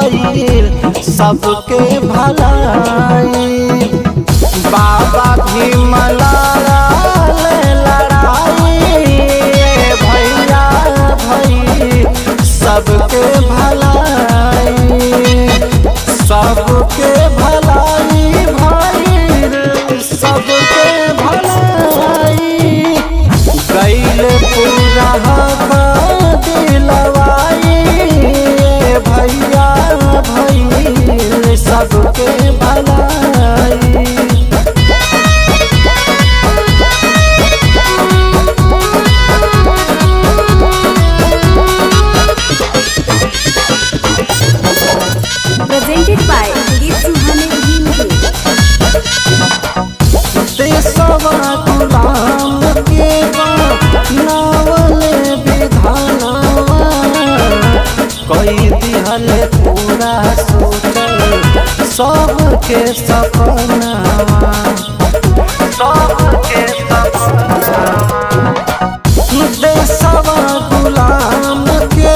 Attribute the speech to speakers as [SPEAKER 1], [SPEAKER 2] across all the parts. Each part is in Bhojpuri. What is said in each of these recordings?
[SPEAKER 1] भइल सबके भलाई। बाबा भीम लड़ले लड़ाई भैया भइल सबके भलाई। सबके भलाई भइल सबके भलाई। गइल पूरा दिलवाई भैया भइल सबके भलाई।
[SPEAKER 2] Presented by Deep Suhane Bhim।
[SPEAKER 1] देशवा गुलाम के नावले विधानवा कोई दिहल पूरा सोचल सबके सपनावा। सबके सपनावा देशवा गुलाम के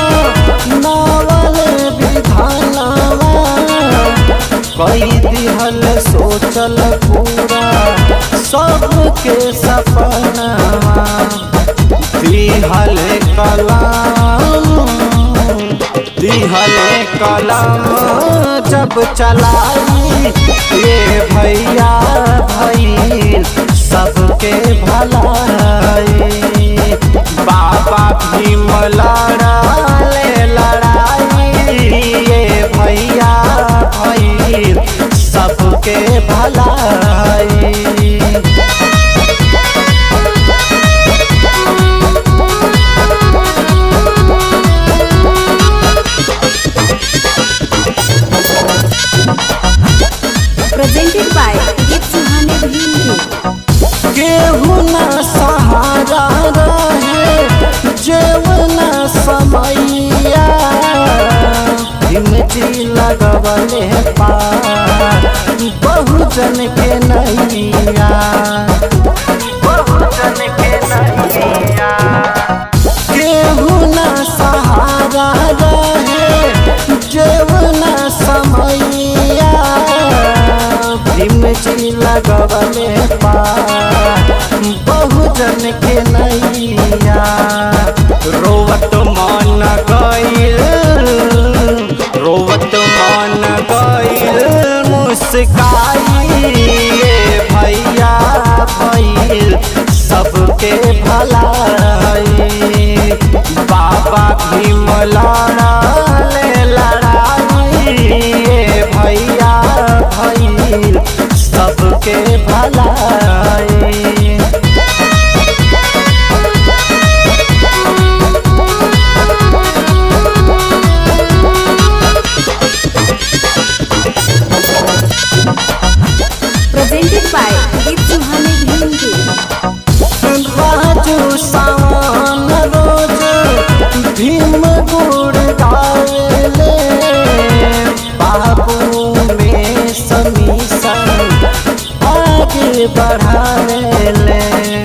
[SPEAKER 1] नावले विधानवा कोई दिहल सोचल पूरा सबके सपनावा। दिहल कलम जब चलाई ये भैया भइल सबके भलाई। बाबा भीम लड़ले लड़ाई ये भैया भइल सबके भलाई।
[SPEAKER 2] Presented by Deep Suhane Bhim।
[SPEAKER 1] केहू ना सहारा रहे जेवना समैया हिमची लगवले पार बहुजन के नैया। बहुजन के नैया केहू ना सहारा रहे जेवना समैया हिमची लगवले पार बहुजन के नैया। रोवत मन गइल मुस्काई ये भैया भइल सबके भलाई। बाबा भीम लड़ले लड़ाई ये भैया भइल सबके भलाई।
[SPEAKER 2] Presented by Deep Suhane Bhim।
[SPEAKER 1] Raju सावन रोज भीम गुड़ गावेले बाबू में समीसन आगे बढ़ावेले।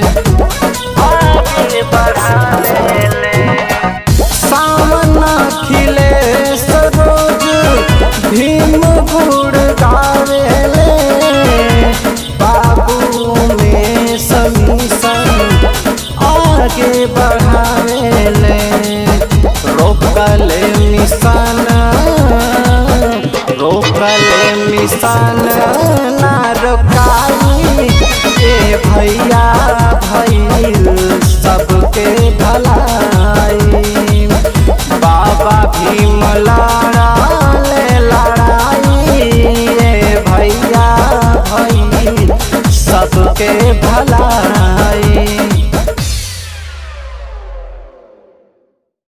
[SPEAKER 1] आगे बढ़ावेले सावन खिले सरोज भीम गुड़ गावेले बाबू में समीसन आगे बढ़ावेले। रोकले मिशन ना रोकाई ए भैया